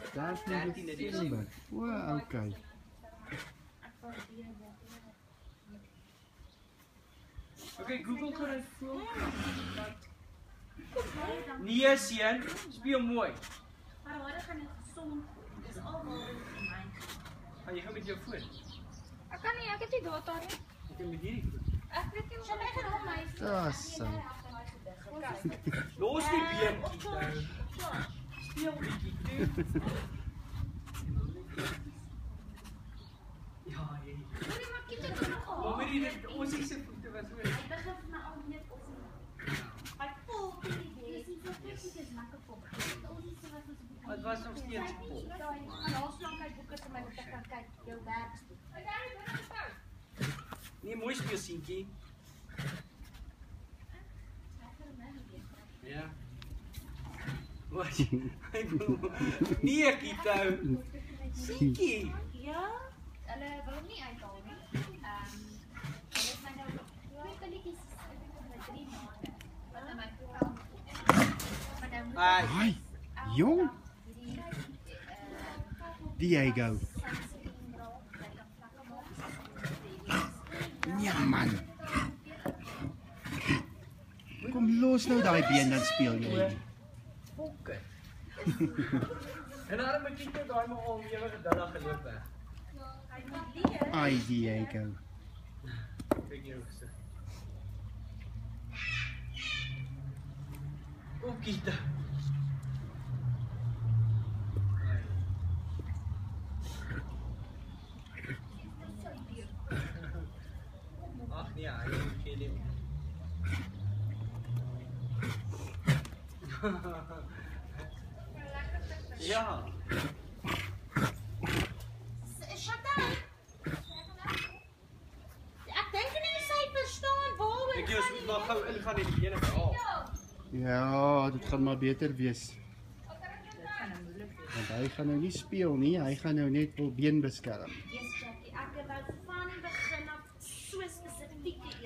13 Desember. O, okay. Okay, Google kan dit voel. Nee, seun, speel mooi. Maar hoor, gaan dit gesond. Dis almal vir my. Gaan jy gaan met jou foon? Ek kan nie, ek het nie data nie. Ek het met hierdie foon. Ek weet nie, sy gaan hom my. Awesome. Los die been, Kitto. Speel bietjie toe. Ja, hey. Moenie maar Kitto doen nog al. Maar weet jy dit ons is se voete was hoor. Hy begin vir my al meer op. Hy voel dis nie so presies as lekker pop. Ons is so wat ons Dit was nog steeds vol. Laaste kyk boeke vir my moet ek kan kyk jou werkstuk. Nee, mooi speel seentjie. Ja. Wat? Hy bedoel. Nee, Kitto. Seentjie. Ja, hulle wil nie uithaal nie. Hulle is my nou twee kalletjies, ek dink oor 3 maande. Wat in my program. Maar nou moet Hi, jong. Diego. Ja man. Kom los nou daai been dan speel jy. Fok het. En dan moet Kitto daai maar al ewige dag geloop weg. Ai Diego. Kyk hier hoe gesig. Kom Kitto. Ag nee, hy het geen idee. Ja. Chantal. Ek dink nie sy verstaan waaroor Ek moet maar gou ingaan en die bene verhaal. Ja, dit gaan maar beter wees. Want hy gaan nou nie speel nie, hy gaan nou net wil been beskerm. Yes, Jackie, ek wou van begin af so spesifiek